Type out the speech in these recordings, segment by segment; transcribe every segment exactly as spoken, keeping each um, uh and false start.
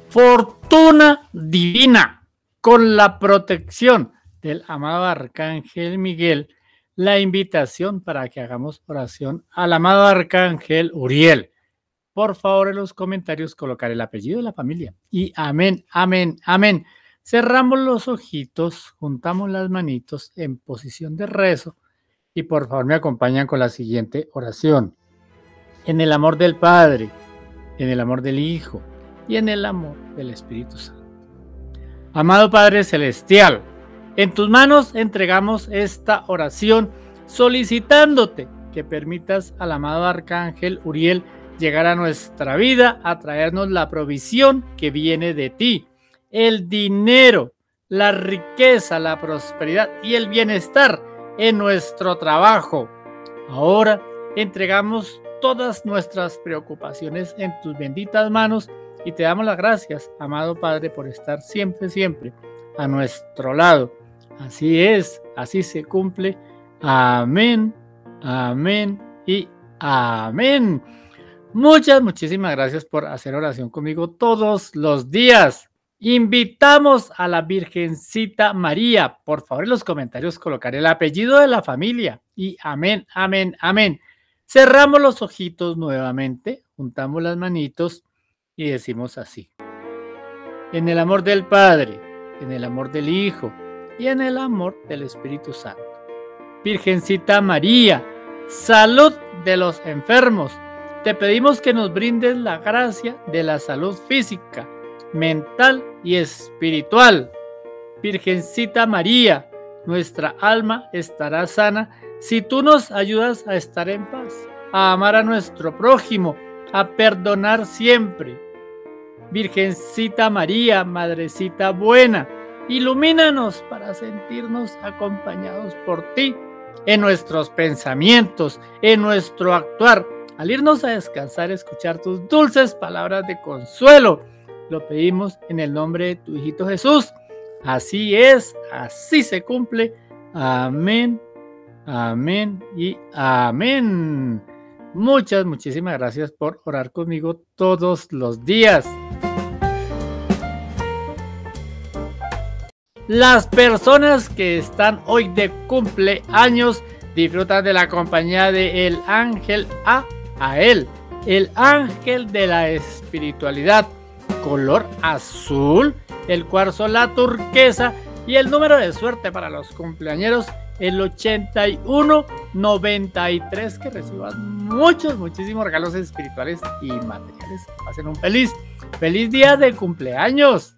fortuna divina, con la protección del amado Arcángel Miguel, la invitación para que hagamos oración al amado Arcángel Uriel. Por favor, en los comentarios colocar el apellido de la familia. Y amén, amén, amén. Cerramos los ojitos, juntamos las manitos en posición de rezo y por favor me acompañan con la siguiente oración. En el amor del Padre, en el amor del Hijo y en el amor del Espíritu Santo. Amado Padre Celestial, en tus manos entregamos esta oración solicitándote que permitas al amado Arcángel Uriel llegar a nuestra vida a traernos la provisión que viene de ti, el dinero, la riqueza, la prosperidad y el bienestar en nuestro trabajo. Ahora entregamos todas nuestras preocupaciones en tus benditas manos y te damos las gracias, amado Padre, por estar siempre, siempre a nuestro lado. Así es, así se cumple. Amén, amén y amén. Muchas, muchísimas gracias por hacer oración conmigo todos los días. Invitamos a la Virgencita María. Por favor, en los comentarios colocar el apellido de la familia. Y amén, amén, amén. Cerramos los ojitos nuevamente, juntamos las manitos y decimos así. En el amor del Padre, en el amor del Hijo y en el amor del Espíritu Santo. Virgencita María, salud de los enfermos. Te pedimos que nos brindes la gracia de la salud física, mental y espiritual. Virgencita María, nuestra alma estará sana si tú nos ayudas a estar en paz, a amar a nuestro prójimo, a perdonar siempre. Virgencita María, Madrecita buena, ilumínanos para sentirnos acompañados por ti en nuestros pensamientos, en nuestro actuar. Al irnos a descansar, escuchar tus dulces palabras de consuelo. Lo pedimos en el nombre de tu hijito Jesús. Así es, así se cumple. Amén, amén y amén. Muchas, muchísimas gracias por orar conmigo todos los días. Las personas que están hoy de cumpleaños disfrutan de la compañía de el ángel A. A él, el ángel de la espiritualidad, color azul, el cuarzo la turquesa y el número de suerte para los cumpleañeros, el ochenta y uno noventa y tres, que reciban muchos, muchísimos regalos espirituales y materiales. Pasen un feliz, feliz día de cumpleaños.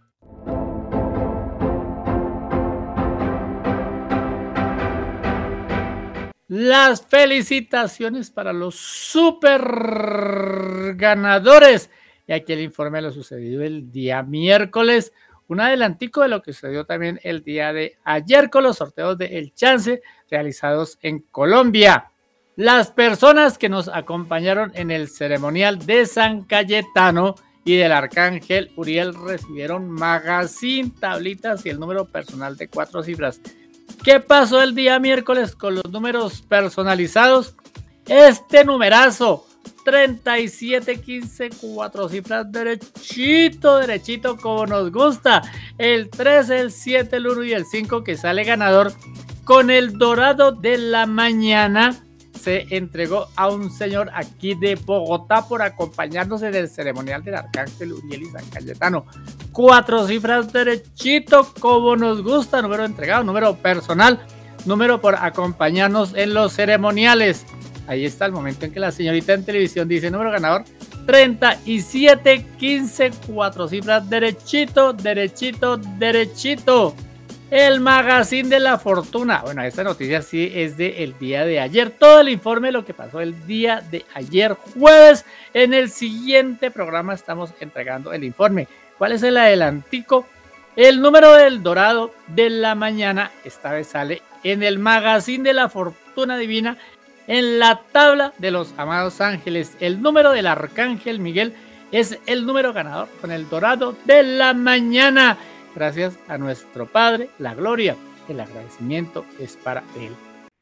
Las felicitaciones para los super ganadores. Y aquí el informe de lo sucedido el día miércoles. Un adelantico de lo que sucedió también el día de ayer con los sorteos de El Chance realizados en Colombia. Las personas que nos acompañaron en el ceremonial de San Cayetano y del Arcángel Uriel recibieron magazine, tablitas y el número personal de cuatro cifras. ¿Qué pasó el día miércoles con los números personalizados? Este numerazo, treinta y siete quince, cuatro cifras, derechito, derechito, como nos gusta. El tres, el siete, el uno y el cinco, que sale ganador con el dorado de la mañana. Se entregó a un señor aquí de Bogotá por acompañarnos en el ceremonial del Arcángel Uriel y San Cayetano. Cuatro cifras derechito, como nos gusta. Número entregado, número personal, número por acompañarnos en los ceremoniales. Ahí está el momento en que la señorita en televisión dice número ganador treinta y siete quince, cuatro cifras, derechito, derechito, derechito. El magazine de la fortuna. Bueno, esta noticia sí es del día de ayer. Todo el informe de lo que pasó el día de ayer jueves. En el siguiente programa estamos entregando el informe. ¿Cuál es el adelantico? El número del dorado de la mañana esta vez sale en el magazine de la fortuna divina, en la tabla de los amados ángeles. El número del Arcángel Miguel es el número ganador con el dorado de la mañana. Gracias a nuestro Padre, la gloria, el agradecimiento es para Él.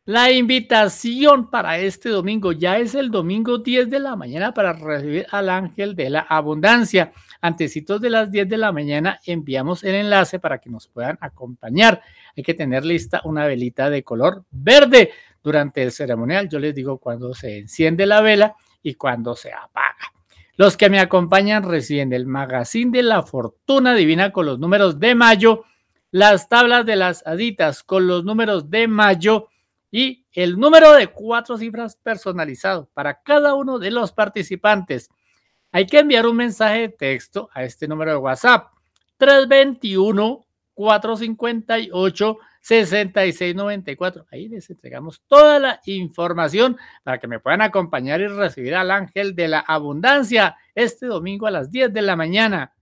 La invitación para este domingo ya es el domingo diez de la mañana para recibir al ángel de la abundancia. Antecitos de las diez de la mañana enviamos el enlace para que nos puedan acompañar. Hay que tener lista una velita de color verde. Durante el ceremonial yo les digo cuando se enciende la vela y cuando se apaga. Los que me acompañan reciben el magazine de la fortuna divina con los números de mayo, las tablas de las haditas con los números de mayo y el número de cuatro cifras personalizado para cada uno de los participantes. Hay que enviar un mensaje de texto a este número de WhatsApp, tres dos uno, cuatro cinco ocho, seis seis nueve cuatro. Ahí les entregamos toda la información para que me puedan acompañar y recibir al ángel de la abundancia este domingo a las diez de la mañana.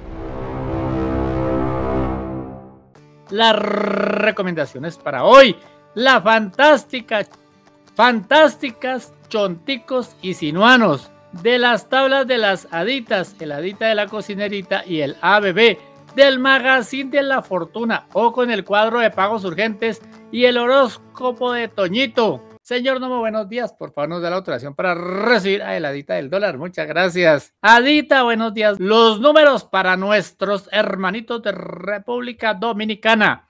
Las recomendaciones para hoy. La fantástica, fantásticas chonticos y sinuanos de las tablas de las haditas, el hadita de la cocinerita y el A B B del magazine de la fortuna o con el cuadro de pagos urgentes y el horóscopo de Toñito. Señor Nomo, buenos días. Por favor, nos da la autorización para recibir a el hadita del dólar. Muchas gracias. Hadita, buenos días. Los números para nuestros hermanitos de República Dominicana.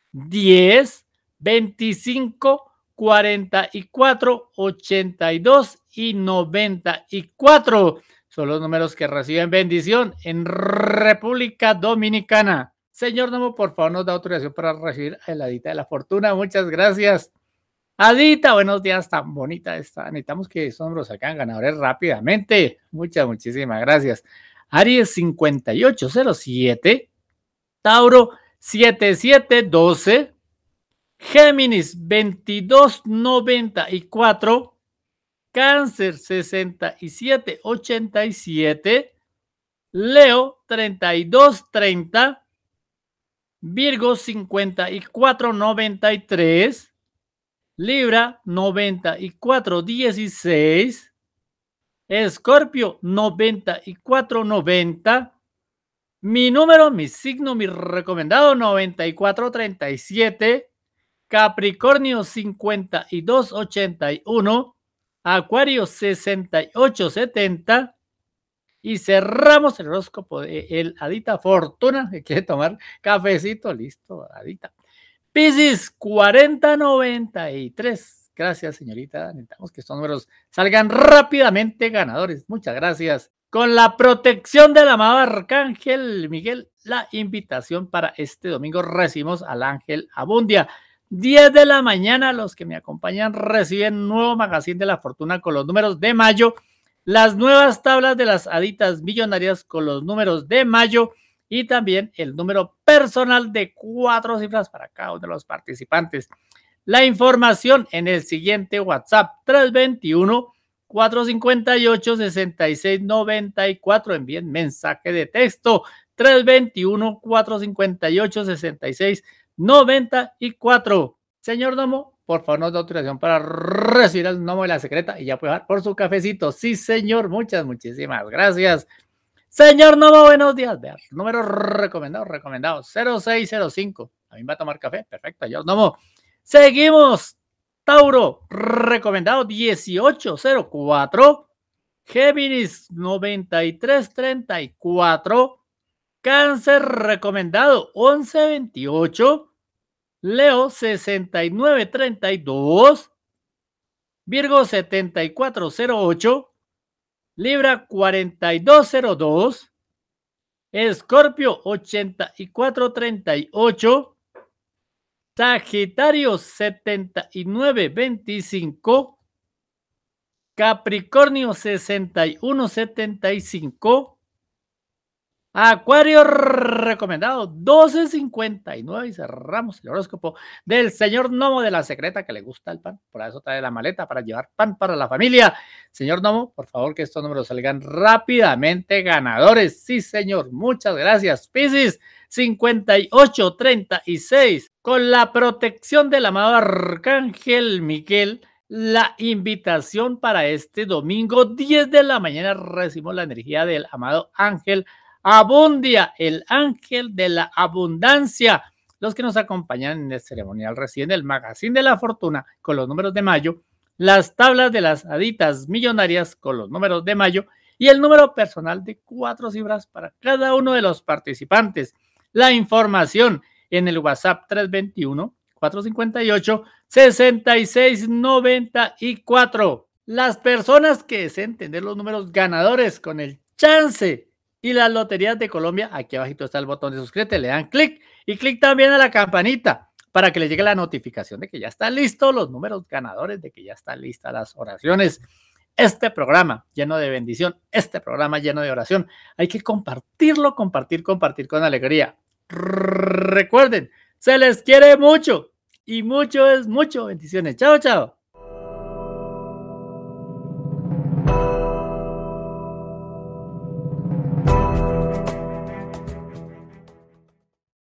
diez, veinticinco, cuarenta y cuatro, ochenta y dos y noventa y cuatro. Son los números que reciben bendición en República Dominicana. Señor Nomo, por favor, nos da autorización para recibir a la hadita de la fortuna. Muchas gracias. Hadita, buenos días. Tan bonita está. Necesitamos que esos números salgan ganadores rápidamente. Muchas, muchísimas gracias. Aries cincuenta y ocho cero siete. Tauro setenta y siete doce. Géminis veintidós noventa y cuatro, Cáncer sesenta y siete ochenta y siete, Leo treinta y dos treinta, Virgo cincuenta y cuatro noventa y tres, Libra noventa y cuatro dieciséis, Escorpio noventa y cuatro noventa, mi número, mi signo, mi recomendado noventa y cuatro treinta y siete, Capricornio cincuenta y dos ochenta y uno, Acuario sesenta y ocho setenta y cerramos el horóscopo de el hadita fortuna, que quiere tomar cafecito, listo, hadita. Piscis cuarenta noventa y tres, gracias señorita, necesitamos que estos números salgan rápidamente ganadores, muchas gracias. Con la protección del amado Arcángel Miguel, la invitación para este domingo recibimos al ángel Abundia. diez de la mañana, los que me acompañan reciben un nuevo magazine de la fortuna con los números de mayo, las nuevas tablas de las haditas millonarias con los números de mayo y también el número personal de cuatro cifras para cada uno de los participantes. La información en el siguiente WhatsApp, tres dos uno, cuatro cinco ocho, seis seis nueve cuatro. Envíen mensaje de texto, tres dos uno, cuatro cinco ocho, seis seis noventa y cuatro. Señor Nomo, por favor nos da autorización para recibir el Nomo de la secreta y ya puede dar por su cafecito. Sí, señor, muchas, muchísimas gracias. Señor Nomo, buenos días. Vean, número recomendado, recomendado, cero seis cero cinco. ¿A mí va a tomar café? Perfecto, señor Nomo. Seguimos. Tauro, recomendado dieciocho cero cuatro. Géminis, noventa y tres treinta y cuatro. Cáncer, recomendado once veintiocho. Leo sesenta y nueve treinta y dos, Virgo setenta y cuatro cero ocho, Libra cuarenta y dos cero dos, Escorpio ochenta y cuatro treinta y ocho, Sagitario setenta y nueve veinticinco, Capricornio sesenta y uno setenta y cinco, Acuario recomendado doce cincuenta y nueve y cerramos el horóscopo del señor Nomo de la secreta que le gusta el pan, por eso trae la maleta para llevar pan para la familia. Señor Nomo, por favor que estos números salgan rápidamente ganadores. Sí señor, muchas gracias. Piscis cincuenta y ocho treinta y seis, con la protección del amado Arcángel Miguel, la invitación para este domingo diez de la mañana recibimos la energía del amado ángel Abundia, el ángel de la abundancia. Los que nos acompañan en el ceremonial reciben el Magazine de la Fortuna con los números de mayo, las tablas de las haditas millonarias con los números de mayo y el número personal de cuatro cifras para cada uno de los participantes. La información en el WhatsApp tres dos uno, cuatro cinco ocho, seis seis nueve cuatro. Las personas que deseen tener los números ganadores con el chance y las loterías de Colombia, aquí abajito está el botón de suscríbete, le dan clic y clic también a la campanita para que les llegue la notificación de que ya están listos los números ganadores, de que ya están listas las oraciones. Este programa lleno de bendición, este programa lleno de oración, hay que compartirlo, compartir, compartir con alegría. Recuerden, se les quiere mucho y mucho es mucho. Bendiciones. Chao, chao.